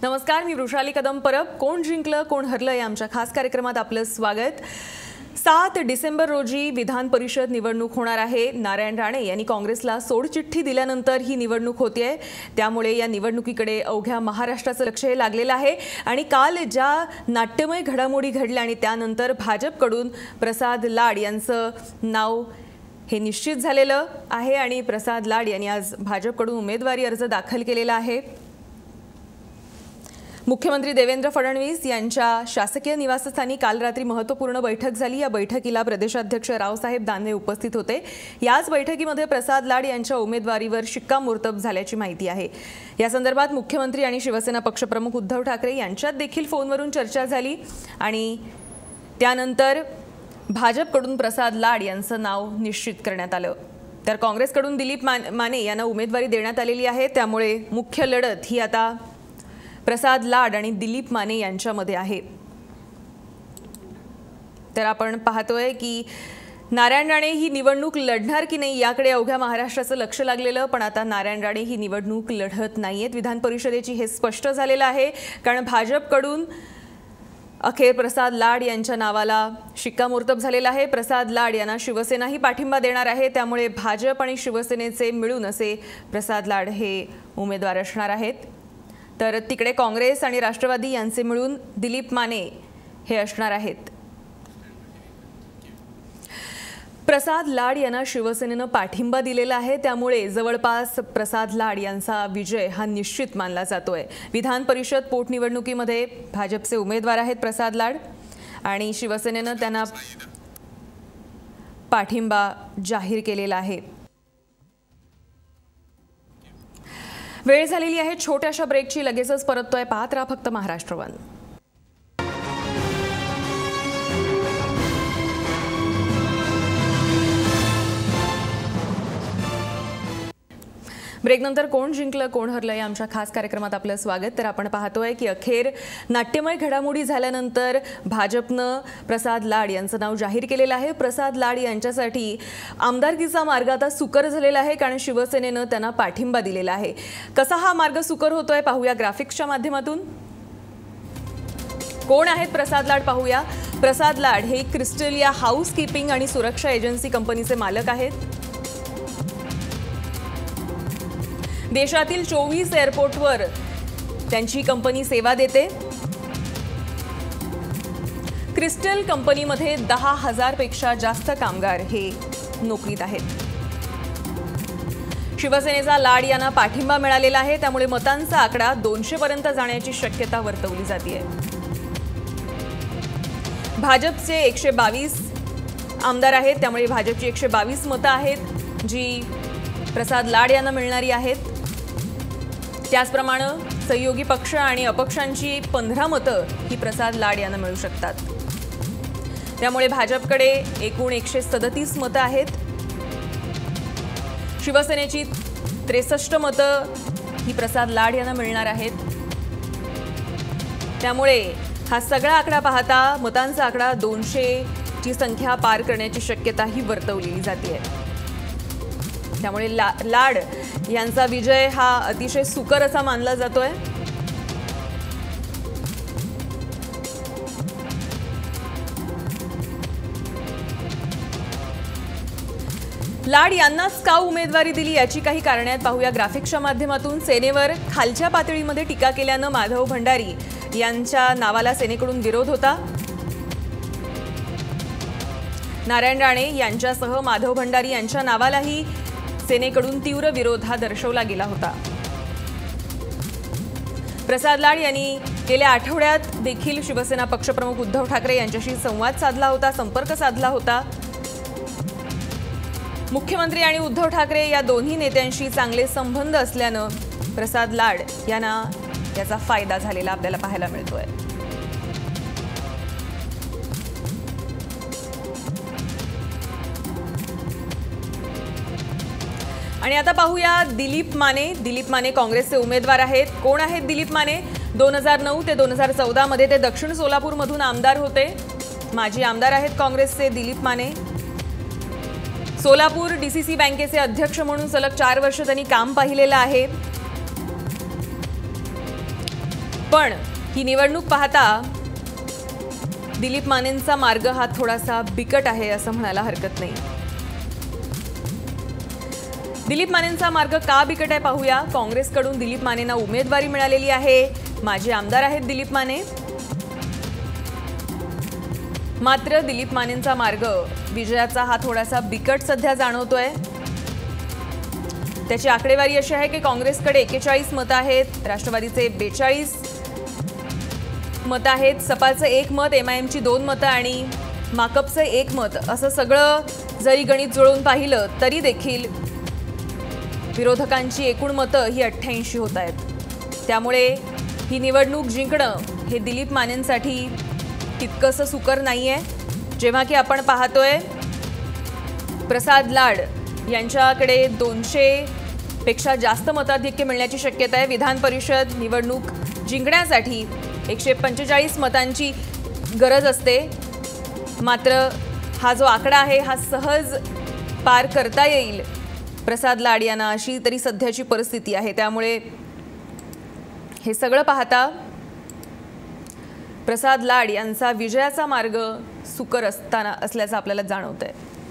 नमस्कार, मी वृषाली कदम परब. कोण जिंकलं कोण हरलं या आमच्या खास कार्यक्रमात आपलं स्वागत. 7 डिसेंबर रोजी विधान परिषद निवडणूक होणार आहे. नारायण राणे यांनी काँग्रेसला सोडचिठ्ठी दिल्यानंतर ही निवडणूक होतेय. त्यामुळे या निवडणुकीकडे अवघ्या महाराष्ट्राचं लक्ष लागलेलं आहे. आणि काल ज्या नाट्यमय घडामोडी घडल्या आणि त्यानंतर भाजपकडून प्रसाद लाड यांचं नाव हे निश्चित झालेलं आहे आणि प्रसाद लाड यांनी आज भाजपकडून उमेदवारी अर्ज दाखल केलेला आहे. मुख्यमंत्री देवेंद्र फडणवीस यांच्या शासकीय निवासस्थानी काल रात्री महत्त्वपूर्ण बैठक झाली. या बैठकीला प्रदेशाध्यक्ष रावसाहेब दानवे उपस्थित होते. याच बैठकीमध्ये प्रसाद लाड यांच्या उमेदवारीवर शिक्कामोर्तब झाल्याची माहिती आहे. या संदर्भात मुख्यमंत्री आणि शिवसेना पक्षप्रमुख उद्धव ठाकरे यांच्यात देखील फोनवरून चर्चा झाली आणि त्यानंतर भाजपकडून प्रसाद लाड यांचं नाव निश्चित करण्यात आलं. तर काँग्रेसकडून दिलीप माने यांना उमेदवारी देण्यात आलेली आहे. त्यामुळे मुख्य लढत ही आता प्रसाद लाड आणि दिलीप माने यांच्यामध्ये आहे. तर आपण पाहतोय की नारायण राणे ही निवडणूक लढणार की नाही याकडे अवघ्या महाराष्ट्राचं लक्ष लागलेलं, पण आता नारायण राणे ही निवडणूक लढत नाहीयेत विधान परिषदेची, हे स्पष्ट झालेलं आहे. कारण भाजपकडून अखेर प्रसाद लाड यांच्या नावाला शिक्कामोर्तब झालेला आहे. प्रसाद लाड यांना शिवसेनाही पाठिंबा देणार आहे. त्यामुळे भाजप आणि शिवसेनेचे मिळून असे प्रसाद लाड हे उमेदवार असणार आहेत. तर तिकडे काँग्रेस आणि राष्ट्रवादी यांचे मिळून दिलीप माने हे असणार आहेत. प्रसाद लाड यांना शिवसेनेनं पाठिंबा दिलेला आहे. त्यामुळे जवळपास प्रसाद लाड यांचा विजय हा निश्चित मानला जातोय. विधान परिषद पोटनिवडणुकीमध्ये भाजपचे उमेदवार आहेत प्रसाद लाड आणि शिवसेनेनं त्यांना पाठिंबा जाहीर केलेला आहे. वेळ झालेली आहे छोट्याशा ब्रेकची. लगेचच परततोय. पाहत राहा फक्त महाराष्ट्र वन. ब्रेकनंतर कोण जिंकलं कोण हरलं या आमच्या खास कार्यक्रमात आपलं स्वागत. तर आपण पाहतोय की अखेर नाट्यमय घडामोडी झाल्यानंतर भाजपनं प्रसाद लाड यांचं नाव जाहीर केलेलं आहे. प्रसाद लाड यांच्यासाठी आमदारकीचा मार्ग आता सुकर झालेला आहे, कारण शिवसेनेनं त्यांना पाठिंबा दिलेला आहे. कसा हा मार्ग सुकर होतोय पाहूया ग्राफिक्सच्या माध्यमातून. कोण आहेत प्रसाद लाड पाहूया. प्रसाद लाड हे क्रिस्टल या हाऊसकीपिंग आणि सुरक्षा एजन्सी कंपनीचे मालक आहेत. देशातील 24 एअरपोर्टवर त्यांची कंपनी सेवा देते. क्रिस्टल कंपनीमध्ये 10,000 पेक्षा जास्त कामगार हे नोकरीत आहेत. शिवसेनेचा लाड यांना पाठिंबा मिळालेला आहे. त्यामुळे मतांचा आकडा 200 पर्यंत जाण्याची शक्यता वर्तवली जाते. भाजपचे 122 आमदार आहेत. त्यामुळे भाजपची 122 मतं आहेत जी प्रसाद लाड यांना मिळणारी आहेत. त्याचप्रमाणे सहयोगी पक्ष आणि अपक्षांची 15 मतं ही प्रसाद लाड यांना मिळू शकतात. त्यामुळे भाजपकडे एकूण 137 मतं आहेत. शिवसेनेची 63 मतं ही प्रसाद लाड यांना मिळणार आहेत. त्यामुळे हा सगळा आकडा पाहता मतांचा आकडा 200 ची संख्या पार करण्याची शक्यता ही वर्तवलेली जाते. त्यामुळे लाड यांचा विजय हा अतिशय सुकर असा मानला जातोय. लाड यांनाच का उमेदवारी दिली याची काही कारणे आहेत पाहूया ग्राफिक्सच्या माध्यमातून. सेनेवर खालच्या पातळीमध्ये टीका केल्यानं माधव भंडारी यांच्या नावाला सेनेकडून विरोध होता. नारायण राणे यांच्यासह माधव भंडारी यांच्या नावालाही सेनेकडून तीव्र विरोध हा दर्शवला गेला होता. प्रसाद लाड यांनी गेल्या आठवड्यात देखील शिवसेना पक्षप्रमुख उद्धव ठाकरे यांच्याशी संवाद साधला होता, संपर्क साधला होता. मुख्यमंत्री आणि उद्धव ठाकरे या दोन्ही नेत्यांशी चांगले संबंध असल्यानं प्रसाद लाड यांना याचा फायदा झालेला आपल्याला पाहायला मिळतोय. आणि आता पाहूया दिलीप माने. दिलीप माने काँग्रेसचे उमेदवार आहेत. कोण आहेत दिलीप माने? 2009 ते 2014 मध्ये ते दक्षिण सोलापूरमधून आमदार होते. माजी आमदार आहेत काँग्रेसचे दिलीप माने. सोलापूर डीसीसी बँकेचे अध्यक्ष म्हणून सलग 4 वर्ष त्यांनी काम पाहिलेलं आहे. पण ही निवडणूक पाहता दिलीप मानेंचा मार्ग हा थोडासा बिकट आहे असं म्हणायला हरकत नाही। दिलीप मानेंचा मार्ग का बिकट आहे पाहूया। काँग्रेसकडून दिलीप मानेंना उमेदवारी मिळालेली आहे। माजी आमदार आहेत दिलीप माने, मात्र दिलीप मानेंचा मार्ग विजयाचा हा थोडासा बिकट सध्या जाणवतोय। त्याची आकडेवारी अशी आहे की काँग्रेसकडे 41 मतं आहेत, राष्ट्रवादीचे 42 मतं आहेत, सपाचं 1 मत, MIMची 2 मतं आणि माकपचं 1 मत। असं सगळं जरी गणित जुळवून पाहिलं तरी देखील विरोधकांची एकूण मतं ही 88 होत आहेत। त्यामुळे ही निवडणूक जिंकणं हे दिलीप मानेंसाठी तितकंसं सुकर नाहीये। जेव्हा की आपण पाहतोय प्रसाद लाड यांच्याकडे 200 पेक्षा जास्त मताधिक्य मिळण्याची शक्यता आहे। विधान परिषद निवडणूक जिंकण्यासाठी 145 मतांची गरज असते, मात्र हा जो आकडा आहे हा सहज पार करता येईल प्रसाद लाड यांना, अशी तरी सध्याची परिस्थिती आहे। त्यामुळे हे सगळं पाहता प्रसाद लाड यांचा विजयाचा मार्ग सुकर असल्याचं आपल्याला जाणवतंय।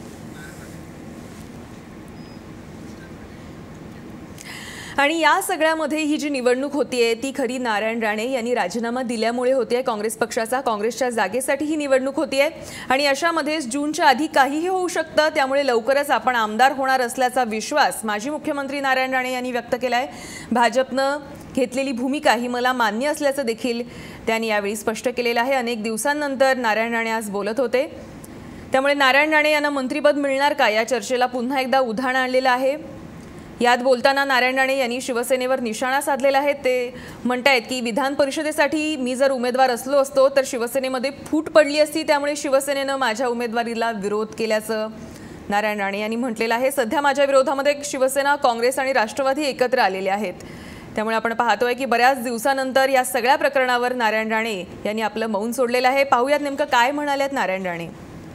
आणि या सगळ्यामध्ये ही जी निवडणूक होतीये ती खरी नारायण राणे यांनी राजीनामा दिल्यामुळे होतीये। काँग्रेस पक्षाचा काँग्रेसच्या जागेसाठी ही निवडणूक होतीये आणि अशामध्ये जूनच्या आधी काहीही होऊ शकतं। त्यामुळे लवकरच आपण आमदार होणार असल्याचा विश्वास माजी मुख्यमंत्री नारायण राणे यांनी व्यक्त केलाय। भाजपनं घेतलेली भूमिका ही मला मान्य असल्याचं देखील त्यांनी यावेळी स्पष्ट केलेलं आहे। अनेक दिवसांनंतर नारायण राणे आज बोलत होते, त्यामुळे नारायण राणे यांना मंत्रिपद मिळणार का या चर्चेला पुन्हा एकदा उधाण आणलेलं आहे। यात बोलताना नारायण राणे यांनी शिवसेनेवर निशाणा साधलेला आहे। ते म्हणतायत की विधान परिषदेसाठी मी जर उमेदवार असलो असतो तर शिवसेनेमध्ये फूट पडली असती, त्यामुळे शिवसेनेनं माझ्या उमेदवारीला विरोध केल्याचं नारायण राणे यांनी म्हटलेलं आहे। सध्या माझ्या विरोधामध्ये शिवसेना, काँग्रेस आणि राष्ट्रवादी एकत्र आलेले आहेत। त्यामुळे आपण पाहतोय की बऱ्याच दिवसानंतर या सगळ्या प्रकरणावर नारायण राणे यांनी आपलं मौन सोडलेलं आहे। पाहूयात नेमकं काय म्हणालेत नारायण राणे।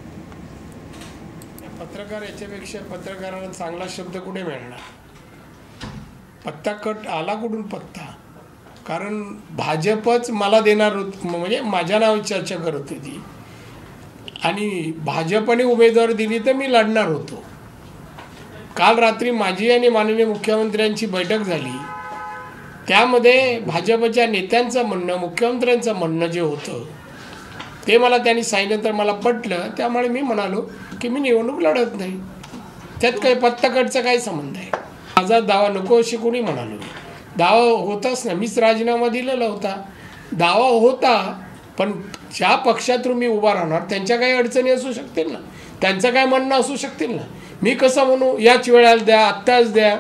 पत्रकार याच्यापेक्षा पत्रकारांना चांगला शब्द कुठे मिळणार। पत्ता कट आला कुठून पत्ता, कारण भाजपच मला देणार म्हणजे माझ्या नावाची चर्चा करत होती आणि भाजपने उमेदवार दिली तर मी लढणार होतो। काल रात्री माझी आणि माननीय मुख्यमंत्र्यांची बैठक झाली, त्यामध्ये भाजपच्या नेत्यांचं म्हणणं, मुख्यमंत्र्यांचं म्हणणं जे होतं ते मला त्यांनी सांगितलं तर मला पटलं। त्यामुळे मी म्हणालो की मी निवडणूक लढत नाही, त्यात काही पत्ताकटचा काय संबंध आहे। माझा दावा नको अशी कोणी म्हणालो, दावा होताच ना, मीच राजीनामा दिलेला होता, दावा होता, पण ज्या पक्षातून मी उभा राहणार त्यांच्या काही अडचणी असू शकतील ना, त्यांचं काय म्हणणं असू शकतील ना, मी कसं म्हणू याच वेळेला द्या, आत्ताच द्या।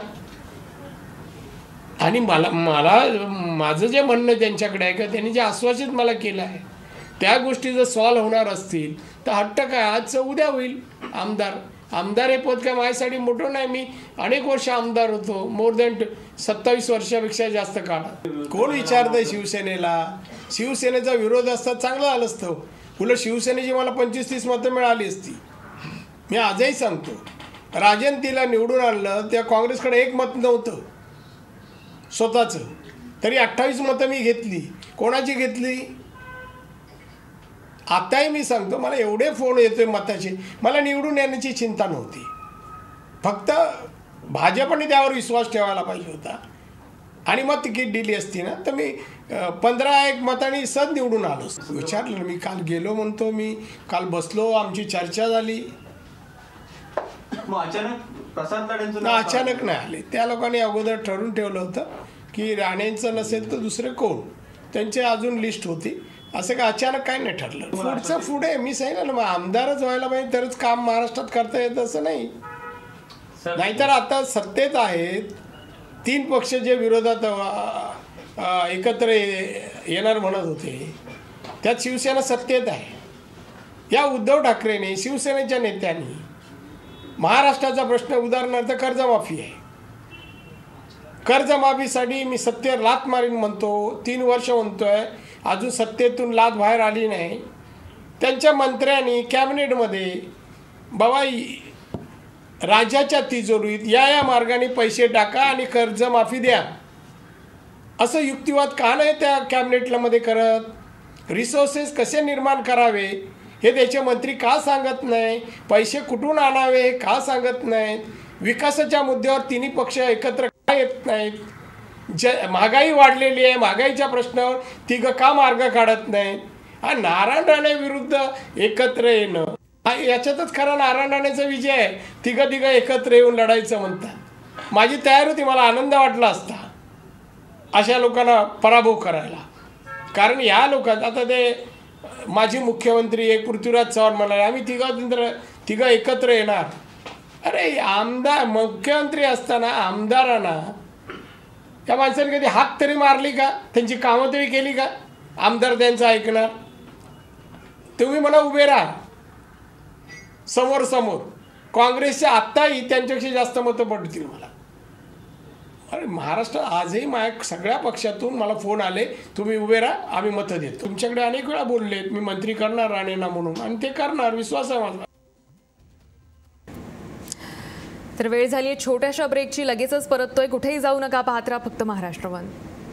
आणि माझं जे म्हणणं त्यांच्याकडे आहे का त्यांनी जे आश्वासित मला केलं आहे त्या गोष्टी जर सॉल्व्ह होणार असतील तर हट्ट काय, आजचं उद्या होईल आमदार हे पद काय माझ्यासाठी मोठं नाही। मी अनेक वर्ष आमदार होतो, मोर दॅन 27 वर्षापेक्षा जास्त काळ। कोण विचारतंय शिवसेनेला? शिवसेनेचा विरोध असता चांगलं आलं असतं, उलट शिवसेनेची मला 25-30 मतं मिळाली असती। मी आजही सांगतो, राजनतीला निवडून आणलं त्या काँग्रेसकडे 1 मत नव्हतं स्वतःचं, तरी 28 मतं मी घेतली। कोणाची घेतली? आताही मी सांगतो, मला एवढे फोन येतोय मताचे, मला निवडून येण्याची चिंता नव्हती, फक्त भाजपने त्यावर विश्वास ठेवायला पाहिजे होता आणि मग तिकीट दिली असती ना तर मी 15-1 मतांनी सद निवडून आलो। विचारलं मी, काल गेलो म्हणतो मी, काल बसलो, आमची चर्चा झाली, अचानक नाही आले। त्या लोकांनी अगोदर ठरवून ठेवलं होतं की राणेंचं नसेल तर दुसरे कोण, त्यांची अजून लिस्ट होती, असं का अचानक काय नाही ठरलं। पुढचं पुढे मी सांगितलं ना, मग आमदारच व्हायला पाहिजे तरच काम महाराष्ट्रात करता येतं असं नाही, नाहीतर आता सत्तेत आहेत 3 पक्ष जे विरोधात एकत्र येणार म्हणत होते, त्यात शिवसेना सत्तेत आहे। या उद्धव ठाकरेने, शिवसेनेच्या नेत्यांनी महाराष्ट्राचा प्रश्न, उदाहरणार्थ कर्जमाफी आहे, कर्जमाफीसाठी मी सत्तेवर लाथ मारीन म्हणतो, 3 वर्ष म्हणतोय, अजून सत्तेतून लाथ बाहेर आली नाही। त्यांच्या मंत्र्यांनी कॅबिनेटमध्ये बाबा राज्याच्या तिजोरीत या मार्गाने पैसे टाका आणि कर्जमाफी द्या असं युक्तिवाद का नाही त्या कॅबिनेटला मध्ये करत? रिसोर्सेस कसे निर्माण करावे हे त्याचे मंत्री का सांगत नाही? पैसे कुठून आणावे हे का सांगत नाहीत? विकासाच्या मुद्द्यावर तिन्ही पक्ष एकत्र का येत नाहीत? महागाई वाढलेली आहे, महागाईच्या प्रश्नावर तिघं का मार्ग काढत नाहीत? हा नारायण राणे विरुद्ध एकत्र येणं हा याच्यातच खरा नारायण राणेचा विजय आहे. तिघं एकत्र येऊन लढायचं म्हणतात. माझी तयारी होती, मला आनंद वाटला असता अशा लोकांना पराभव करायला. कारण या लोकांना आता ते माजी मुख्यमंत्री एक पृथ्वीराज चव्हाण म्हणाले आम्ही तिघं एकत्र येणार. अरे आमदार मुख्यमंत्री असताना आमदारांना त्या माणसाने कधी हाक तरी मारली का? त्यांची कामं तरी केली का? आमदार त्यांचं ऐकणार? तुम्ही म्हणा उभे राहा समोर काँग्रेसच्या आत्ताही त्यांच्यापेक्षा जास्त मतं पडतील मला. अरे महाराष्ट्रात आजही माझ्या सगळ्या पक्षातून मला फोन आले, तुम्ही उभे राहा आम्ही मतं देतो. तुमच्याकडे अनेक वेळा बोललेत मी मंत्री करणार राणेंना म्हणून, आणि ते करणार, विश्वास आहे माझा. तर वेळ झाली आहे छोट्याशा ब्रेकची, लगेचच परततोय. कुठेही जाऊ नका, पाहत राहा फक्त महाराष्ट्र वन.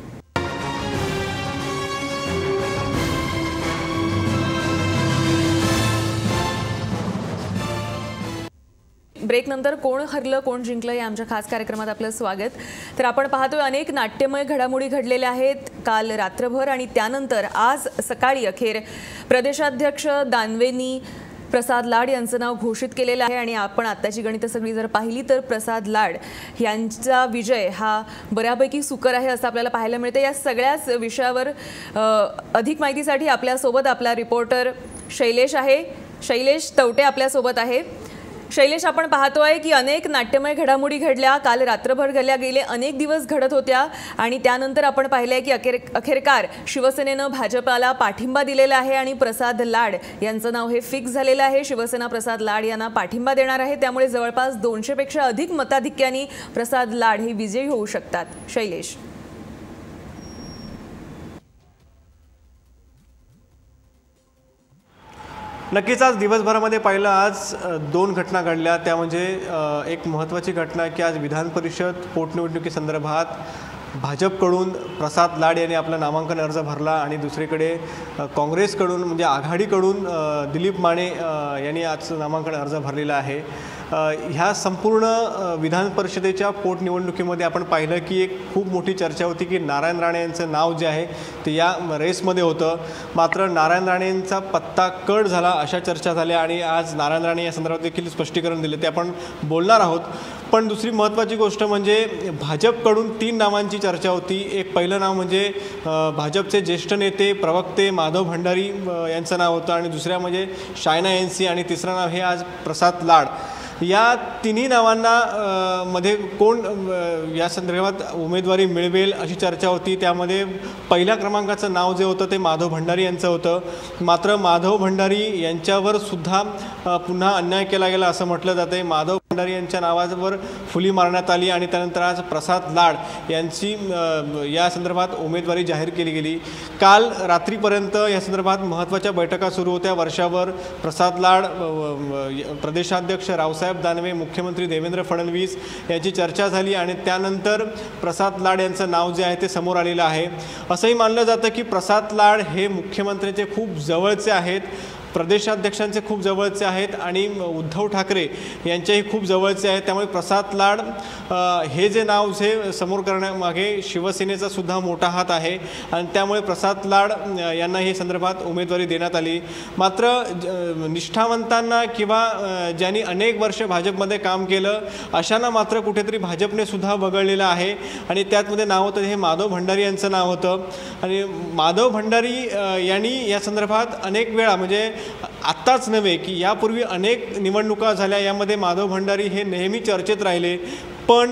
ब्रेकनंतर कोण हरलं कोण जिंकलं या आमच्या खास कार्यक्रमात आपलं स्वागत. तर आपण पाहतोय अनेक नाट्यमय घडामोडी घडलेल्या आहेत काल रात्रभर आणि त्यानंतर आज सकाळी अखेर प्रदेशाध्यक्ष दानवेंनी प्रसाद लाड यांचं नाव घोषित केलेलं आहे. आणि आपण आत्ताची गणितं सगळी जर पाहिली तर प्रसाद लाड यांचा विजय हा बऱ्यापैकी सुकर आहे असं आपल्याला पाहायला मिळतं. या सगळ्याच विषयावर अधिक माहितीसाठी आपल्यासोबत आपला रिपोर्टर शैलेश आहे. शैलेश तवटे आपल्यासोबत आहे. शैलेश, आपण पाहतोय की अनेक नाट्यमय घडामोडी घडल्या, काल रात्रभर घडल्या, गेले अनेक दिवस घडत होत्या आणि त्यानंतर आपण पाहिलंय की अखेरकार शिवसेनेनं भाजपाला पाठिंबा दिलेला आहे आणि प्रसाद लाड यांचं नाव हे फिक्स झालेलं आहे. शिवसेना प्रसाद लाड यांना पाठिंबा देणार आहे, त्यामुळे जवळपास 200 पेक्षा अधिक मताधिक्याने प्रसाद लाड हे विजयी होऊ शकतात. शैलेश, नक्कीच आज दिवसभरामध्ये पाहिलं आज 2 घटना घडल्या. त्या म्हणजे एक महत्त्वाची घटना की आज विधान परिषद पोटनिवडणुकीसंदर्भात भाजपकडून प्रसाद लाड यांनी आपला नामांकन अर्ज भरला आणि दुसरीकडे काँग्रेसकडून म्हणजे आघाडीकडून दिलीप माने यांनी आज नामांकन अर्ज भरलेला आहे. ह्या संपूर्ण विधान परिषदेच्या पोटनिवडणुकीमध्ये आपण पाहिलं की एक खूप मोठी चर्चा होती की नारायण राणे यांचं नाव जे आहे ते या रेसमध्ये होतं. मात्र नारायण राणेंचा पत्ता कट झाला अशा चर्चा झाल्या आणि आज नारायण राणे या संदर्भात देखील स्पष्टीकरण दिले, ते आपण बोलणार आहोत. पण दुसरी महत्त्वाची गोष्ट म्हणजे भाजपकडून 3 नावांची चर्चा होती. एक पहिलं नाव म्हणजे भाजपचे ज्येष्ठ नेते प्रवक्ते माधव भंडारी यांचं नाव होतं आणि दुसऱ्या म्हणजे शायना एनसी आणि तिसरं नाव हे आज प्रसाद लाड. या तिन्ही नावांना मध्ये कोण या संदर्भात उमेदवारी मिळवेल अशी चर्चा होती. त्यामध्ये पहिल्या क्रमांकाचं नाव जे होतं ते माधव भंडारी यांचं होतं. मात्र माधव भंडारी यांच्यावर सुद्धा पुन्हा अन्याय केला गेला असं म्हटलं जाते. माधव भंडारी यांच्या नावावर फुली मारण्यात आली आणि त्यानंतर आज प्रसाद लाड यांची या संदर्भात उमेदवारी जाहीर केली गेली. काल रात्रीपर्यंत या संदर्भात महत्त्वाच्या बैठका सुरू होत्या. वर्षावर प्रसाद लाड, प्रदेशाध्यक्ष रावसाहेब दानवे, मुख्यमंत्री देवेंद्र फडणवीस यांची चर्चा झाली आणि त्यानंतर प्रसाद लाड यांचं नाव जे आहे ते समोर आलेलं आहे. असंही मानलं जातं की प्रसाद लाड हे मुख्यमंत्र्यांचे खूप जवळचे आहेत, प्रदेशाध्यक्षांचे खूप जवळचे आहेत आणि उद्धव ठाकरे यांच्याही खूप जवळचे आहेत. त्यामुळे प्रसाद लाड हे जे नाव जे समोर करण्यामागे शिवसेनेचा सुद्धा मोठा हात आहे आणि त्यामुळे प्रसाद लाड यांना हे संदर्भात उमेदवारी देण्यात आली. मात्र निष्ठावंतांना किंवा ज्यांनी अनेक वर्ष भाजपमध्ये काम केलं अशांना मात्र कुठेतरी भाजपने सुद्धा वगळलेलं आहे आणि त्यातमध्ये नाव होतं हे माधव भंडारी यांचं नाव होतं. आणि माधव भंडारी यांनी या संदर्भात अनेक वेळा म्हणजे आत्ताच नव्हे की यापूर्वी अनेक निवडणुका झाल्या, यामध्ये माधव भंडारी हे नेहमी चर्चेत राहिले. पण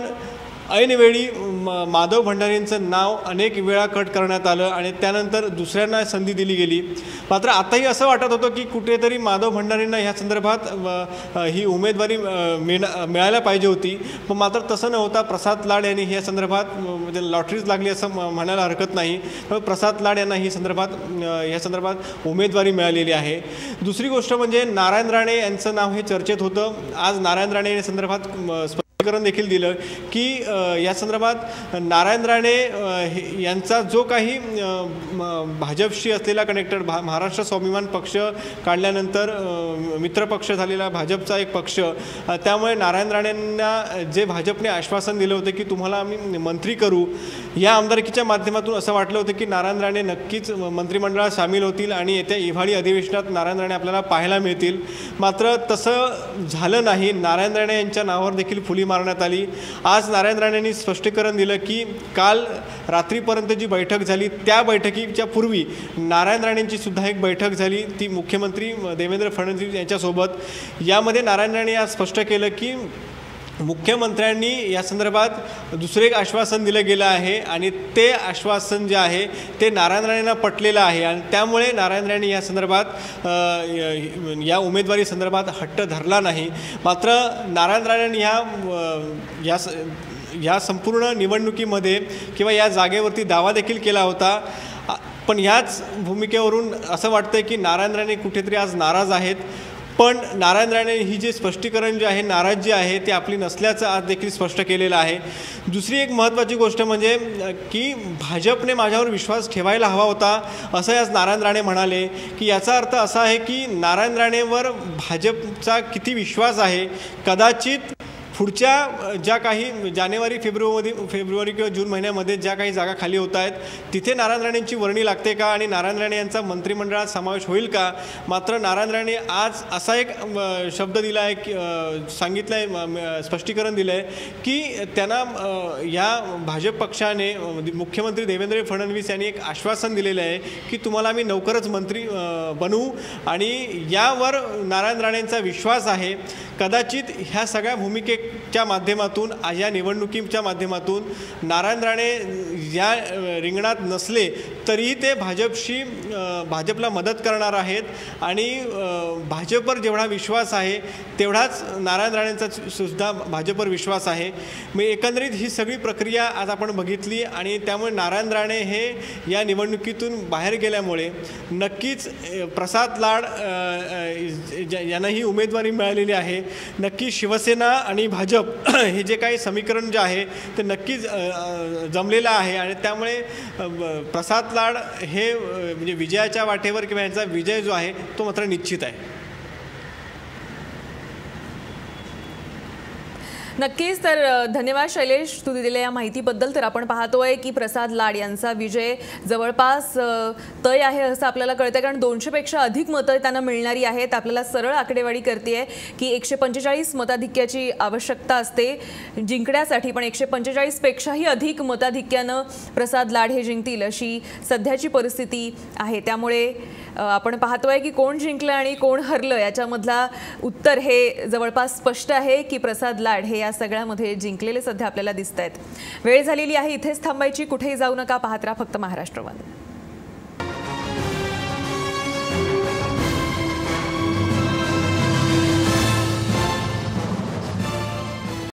ऐनवेळी माधव भंडारींचं नाव अनेक वेळा कट करण्यात आलं आणि त्यानंतर दुसऱ्यांना संधी दिली गेली. मात्र आताही असं वाटत होतं की कुठेतरी माधव भंडारींना ह्या संदर्भात ही उमेदवारी मिळायला पाहिजे होती. पण मात्र तसं न होता प्रसाद लाड यांनी ह्या संदर्भात म्हणजे लॉटरीच लागली असं म्हणायला हरकत नाही. त्यामुळे प्रसाद लाड यांना ही ह्या संदर्भात उमेदवारी मिळालेली आहे. दुसरी गोष्ट म्हणजे नारायण राणे यांचं नाव हे चर्चेत होतं. आज नारायण राणे या संदर्भात स्पष्टीकरण देखील दिलं की या संदर्भात नारायण राणे यांचा जो काही भाजपशी असलेला कनेक्टेड महाराष्ट्र स्वाभिमान पक्ष काढल्यानंतर मित्रपक्ष झालेला भाजपचा एक पक्ष, त्यामुळे नारायण राणेंना जे भाजपने आश्वासन दिलं होतं की तुम्हाला आम्ही मंत्री करू, या आमदारकीच्या माध्यमातून असं वाटलं होतं की नारायण राणे नक्कीच मंत्रिमंडळात सामील होतील आणि येत्या हिवाळी अधिवेशनात नारायण राणे आपल्याला पाहायला मिळतील. मात्र तसं झालं नाही. नारायण राणे यांच्या नावावर देखील फुली मारण्यात आली. आज नारायण राणेंनी स्पष्टीकरण दिलं की काल रात्रीपर्यंत जी बैठक झाली त्या बैठकीच्या पूर्वी नारायण राणेंची सुद्धा एक बैठक झाली, ती मुख्यमंत्री देवेंद्र फडणवीस यांच्यासोबत. यामध्ये नारायण राणे आज स्पष्ट केलं की मुख्यमंत्र्यांनी या संदर्भात दुसरे एक आश्वासन दिलं गेलं आहे आणि ते आश्वासन जे आहे ते नारायण राणेंना पटलेलं आहे आणि त्यामुळे नारायण राणे या संदर्भात या उमेदवारी संदर्भात हट्ट धरला नाही. मात्र नारायण राणेंनी या संपूर्ण निवडणुकीमध्ये किंवा या जागेवरती दावा देखील केला होता. पण याच भूमिकेवरून असं वाटतं की नारायण राणे कुठेतरी आज नाराज आहेत. पण नारायण राणे ही जे स्पष्टीकरण जे आहे, नाराजी आहे ती आपली नसल्याचं आज देखील स्पष्ट केलेलं आहे. दुसरी एक महत्त्वाची गोष्ट म्हणजे की भाजपने माझ्यावर विश्वास ठेवायला हवा होता असं आज नारायण राणे म्हणाले की याचा अर्थ असा आहे की नारायण राणेवर भाजपचा किती विश्वास आहे. कदाचित पुढच्या ज्या काही जानेवारी फेब्रुवारी किंवा जून महिन्यामध्ये ज्या काही जागा खाली होत आहेत तिथे नारायण राणेंची वर्णी लागते का आणि नारायण राणे यांचा मंत्रिमंडळात समावेश होईल का. मात्र नारायण राणे आज असा एक शब्द दिला आहे की सांगितलं आहे, स्पष्टीकरण दिलं आहे की त्यांना या भाजप पक्षाने मुख्यमंत्री देवेंद्र फडणवीस यांनी एक आश्वासन दिलेलं आहे की तुम्हाला आम्ही लवकरच मंत्री बनवू आणि यावर नारायण राणेंचा विश्वास आहे. कदाचित ह्या सगळ्या भूमिकेच्या माध्यमातून या निवडणुकीच्या माध्यमातून नारायण राणे या रिंगणात नसले तरीही ते भाजपला मदत करणार आहेत आणि भाजपवर जेवढा विश्वास आहे तेवढाच नारायण राणेंचा सुद्धा भाजपवर विश्वास आहे. मग एकंदरीत ही सगळी प्रक्रिया आज आपण बघितली आणि त्यामुळे नारायण राणे हे या निवडणुकीतून बाहेर गेल्यामुळे नक्कीच प्रसाद लाड यांना ही उमेदवारी मिळालेली आहे. नक्की शिवसेना आणि भाजप हे जे काही समीकरण जे आहे ते नक्कीच जमलेलं आहे आणि त्यामुळे प्रसाद लाड हे म्हणजे विजयाच्या वाटेवर किंवा यांचा विजय जो आहे तो मात्र निश्चित आहे. नक्कीच. तर धन्यवाद शैलेश तू दिलेल्या या माहितीबद्दल. तर आपण पाहतोय की प्रसाद लाड यांचा विजय जवळपास तय आहे असं आपल्याला कळतं, कारण 200 पेक्षा अधिक मतं त्यांना मिळणारी आहेत. आपल्याला सरळ आकडेवारी करते की 145 मताधिक्याची आवश्यकता असते जिंकण्यासाठी, पण 145 पेक्षाही अधिक मताधिक्यानं प्रसाद लाड हे जिंकतील अशी सध्याची परिस्थिती आहे. त्यामुळे आपण पाहतोय की कोण जिंकलं आणि कोण हरलं याच्यामधला उत्तर हे जवळपास स्पष्ट आहे की प्रसाद लाड हे या सगळ्यामध्ये जिंकलेले सध्या आपल्याला दिसत आहेत. वेळ झालेली आहे इथेच थांबायची. कुठेही जाऊ नका. पाहत राहा फक्त महाराष्ट्र वन.